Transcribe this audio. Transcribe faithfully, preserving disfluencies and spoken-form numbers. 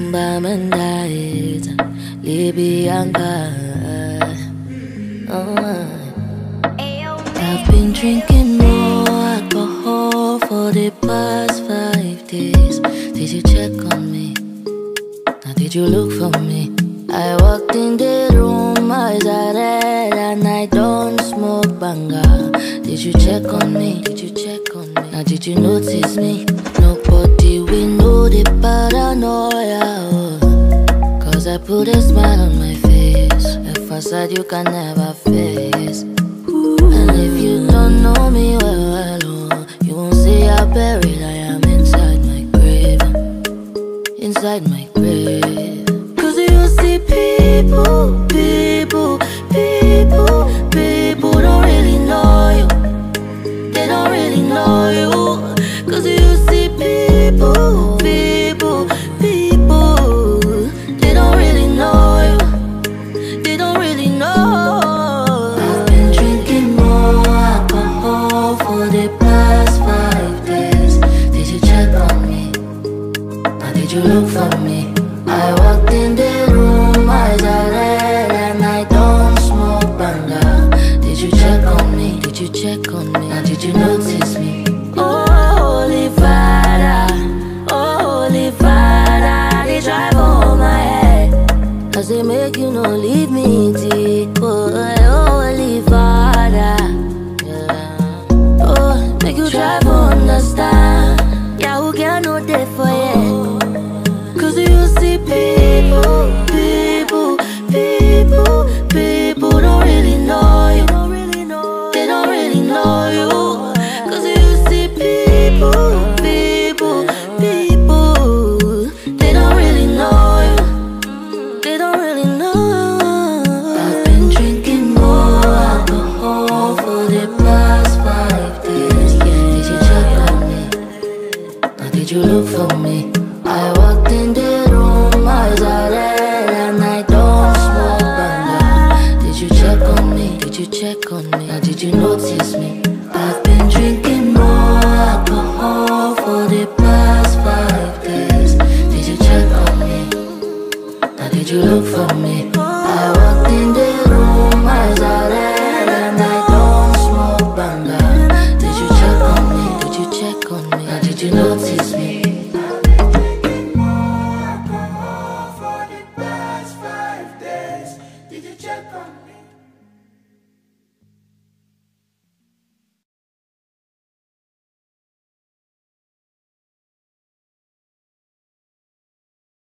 Bamenda, Libianca. Oh, I've been drinking more alcohol for the past five days. Did you check on me? Now did you look for me? I walked in the room, eyes are red, and I don't smoke banga. Did you check on me? Did you check on me? Now did you notice me? Nobody will know the paranoia, oh. Cause I put a smile on my face, a facade you can never face. And if you don't know me well, well, oh, you won't see how buried I am inside my grave. Inside my grave. Cause you see people, people, people, people don't really know you. They don't really know you. Cause you see people, people, people, they don't really know you. They don't really know. I've been drinking more alcohol for the past five days. Did you check on me? Or did you look for me? I walked in the room, eyes are red, and I don't smoke banga. Did you check on me? Did you check on me? Or did you notice me? Oh, Holy Father, oh, Holy Father, they drive over my head. Cause they make you no leave me deep. Oh, Holy Father, yeah. Oh, make you try to understand. Yeah, who can know that for you? Cause you see people, people, people, people don't really know you. They don't really know you. Cause you see people, people, people, they don't really know you. They don't really know. I've been drinking more alcohol for the past five days. Did you check on me? Or did you look for me? I walked in the room, eyes are red, and I don't smoke banga. Did you check on me? Did you check on me? Or did you notice me? I've been drinking more alcohol for the past five days. Did you check on me? Or did you look for me? I walked in the room, eyes are red, and I don't smoke banga. Did you check on me? Did you check on me? Or did you notice me? Did you check on me?